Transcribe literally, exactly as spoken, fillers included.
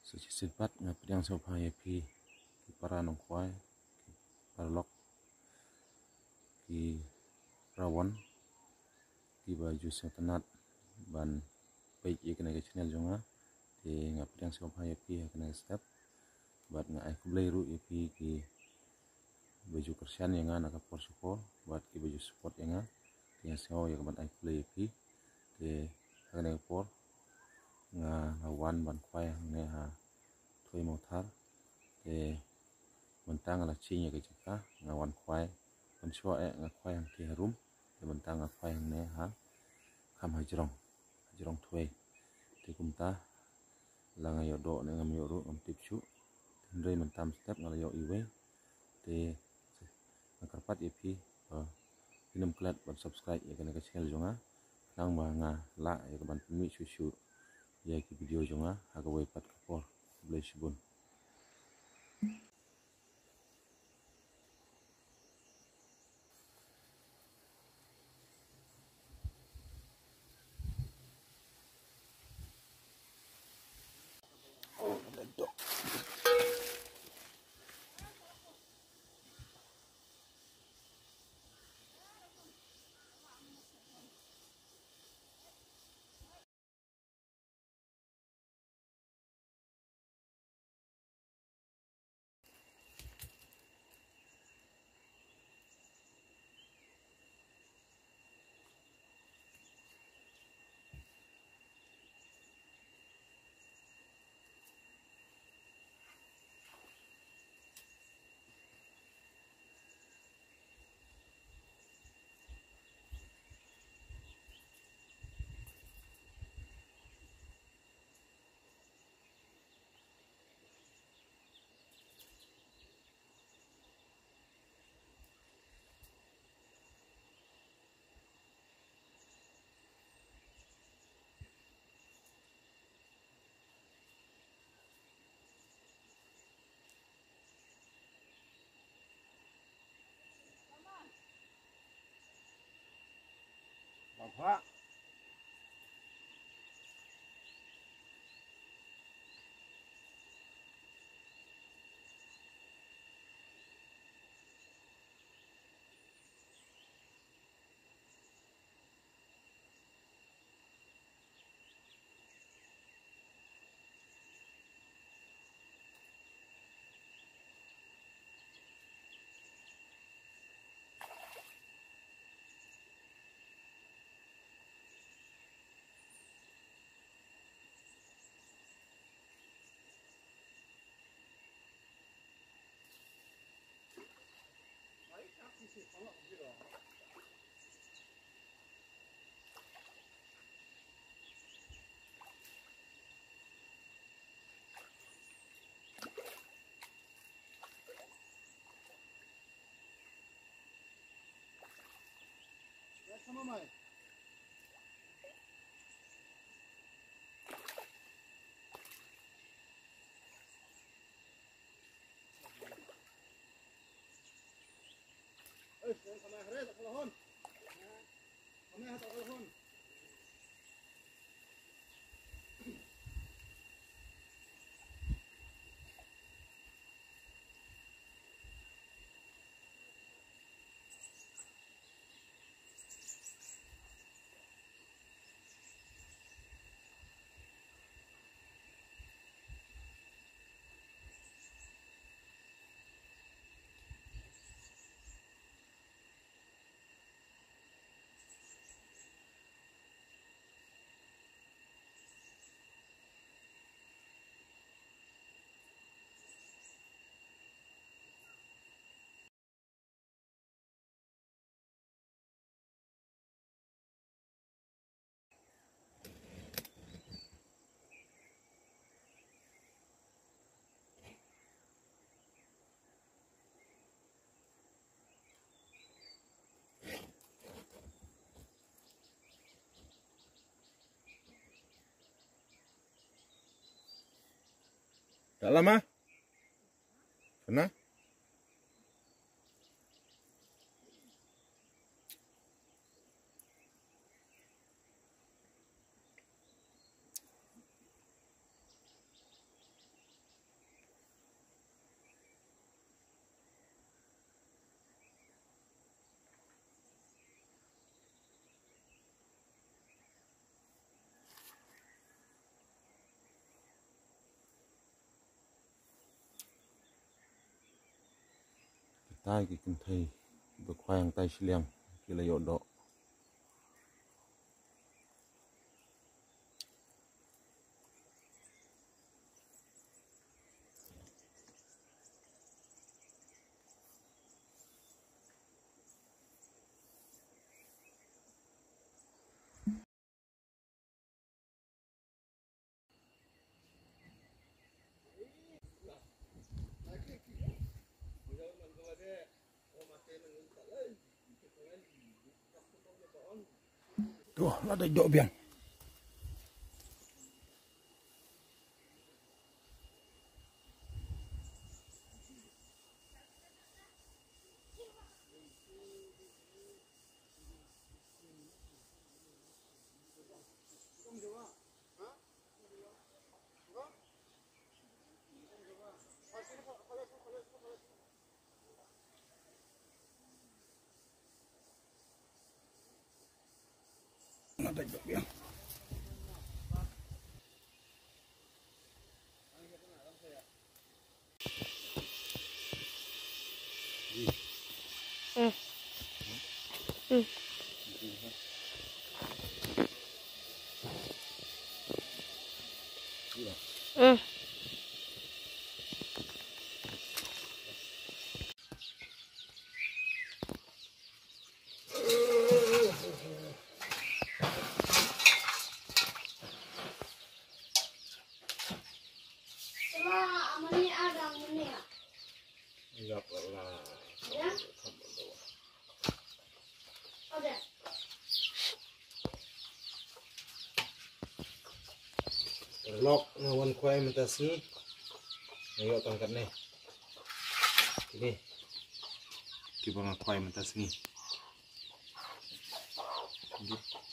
Sejisimpat ngapidang sophaya pi ki para nongkwai ki parlok ki rawan ki baju setenat ban baik ye kena ke channel jonga te ngapidang sophaya pi kena step bat nga ai kublai ru ye pi ki baju kersian yang nga nakapor support bat ki baju support yang nga yang saw yang ban ai kublai pi te kena por nga lawan ban kwai ne ha thoi mothar te mentang la chinya ke jika ngawan kwai ban chwa e nga kwai ang ki harum te mentang nga kwai ne ha kham hajrong hajrong thoi te kumta la nga yodo ne ngam yoru ngam tipchu ndrei mentam step ngala yo iwe te nakarpat epiinem klat ban subscribe ya kana ke channel jonga nang ba nga la ya ban mi chu chu ya ki video jonga haga wai pat kapor bless bun Bapak sama mai eh sama hare tak kelahon sama tak kelahon tak lama kena tai cái kinh thầy bờ khoang tay xì lem kia là dọ đọ tuh ada dok biang. Ada dok biang. Ừ. Ừ. Ừ. Amani ada amani ya. Enggak pernah. Ya? Ada. Lok ngawan kuai mentasi. Ayo tangkat nih. Ini. Kita ngakuai mentasi. Ini.